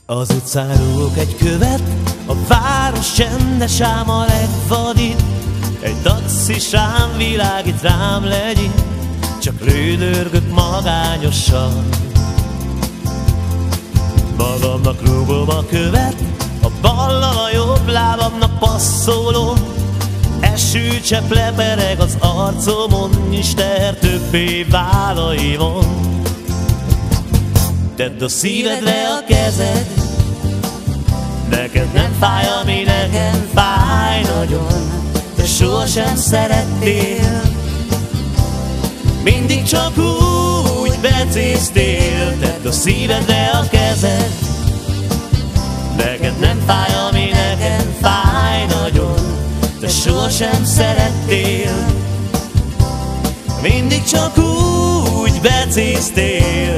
Az utcán rúgok egy követ, a város csendes, ám a legvadít. Egy taxisám világít rám legyint, csak lődörgök magányosan. Magamnak rúgom a követ, a ballal a jobb lábamnak passzolom. Esőcsepp lepereg az arcomon, nincs teher többé vállaimon. Tedd a szívedre a kezed, neked nem fáj, ami nekem fáj nagyon. Te sohasem szerettél, mindig csak úgy becéztél. Tedd a szívedre a kezed, neked nem fáj, ami nekem fáj nagyon. Te sohasem szerettél, mindig csak úgy becéztél.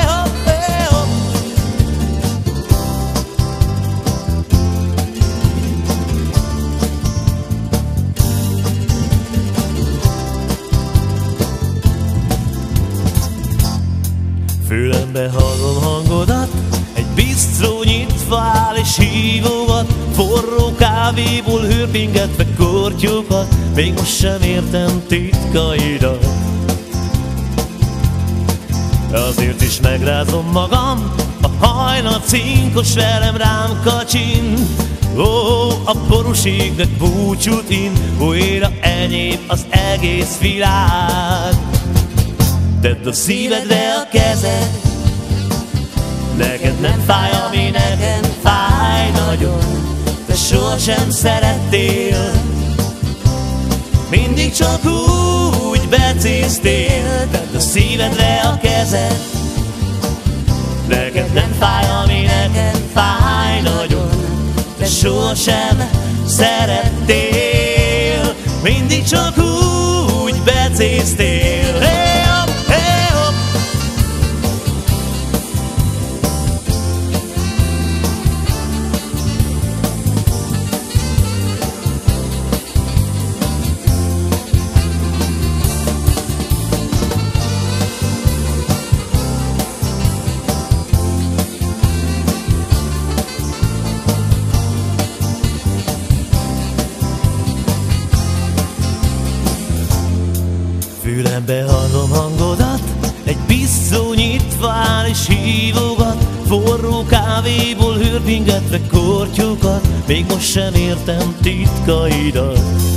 Fülembe hallom hangodat, egy bisztró nyitva áll és hívogat. Forró kávéból hőrpingetve kortyokat, még most sem értem titkaidat. Azért is megrázom magam, a hajnal cinkos velem rám kacsint. Ó, a borúségnek búcsút in, újra enyém az egész világ. Tedd a szívedre a kezed, neked nem fáj, ami nekem fáj nagyon. Te sohasem szerettél, mindig csak úgy becéztél. Tedd a szívedre a kezed, neked nem fáj, ami nekem fáj nagyon. Te sohasem szerettél, mindig csak úgy becéztél. Fülembe hallom hangodat, egy bisztró nyitva áll és hívogat. Forró kávéból hőrpingetve kortyokat, még most sem értem titkaidat.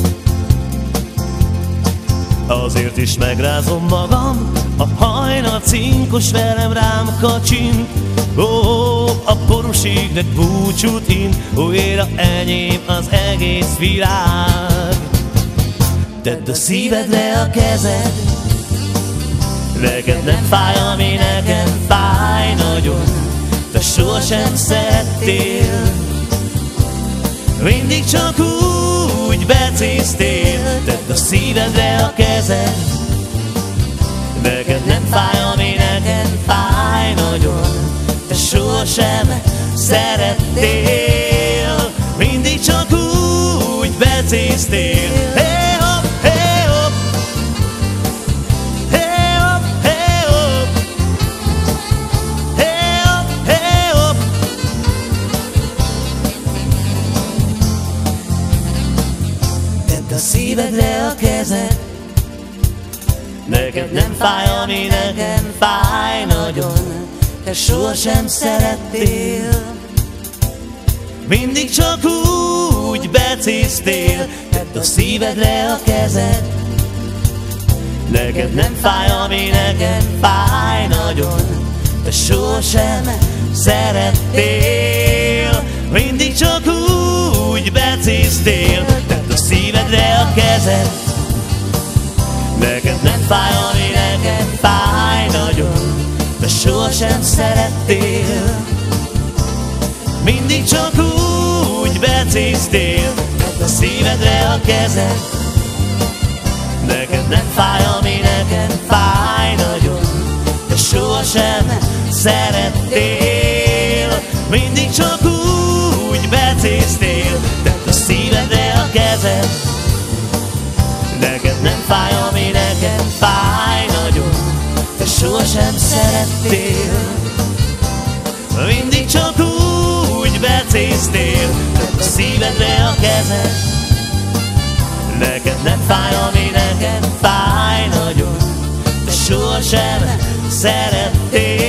Azért is megrázom magam, a hajnal cinkos velem rám kacsint. Ó, a borúségnek búcsút in, újra enyém az egész világ. Tedd a szívedre a kezed, neked nem fáj, ami nekem fáj nagyon. Te sohasem szerettél, mindig csak úgy becéztél. Tedd a szívedre a kezed, neked nem fáj, ami nekem fáj nagyon. Te sohasem szerettél, mindig csak úgy becéztél. A szívedre a kezed, neked nem fáj, ami nekem fáj nagyon. Te sohasem szerettél, mindig csak úgy becéztél. Tedd a szívedre a kezed, neked nem fáj, ami nekem fáj nagyon. Te sohasem szerettél, mindig csak úgy becéztél. Tedd a szívedre a kezed, neked nem fáj, ami nekem fáj nagyon. Te sohasem szerettél, mindig csak úgy becéztél. Tedd a szívedre a kezed, neked nem fáj, ami nekem fáj nagyon. Te sohasem szerettél, mindig csak úgy becéztél. Tedd a szívedre a kezed, neked nem fáj, ami nekem fáj nagyon. Te sohasem szerettél, mindig csak úgy szívedre a kezed. Neked nem fáj, ami nekem fáj nagyon, de sohasem szerettél.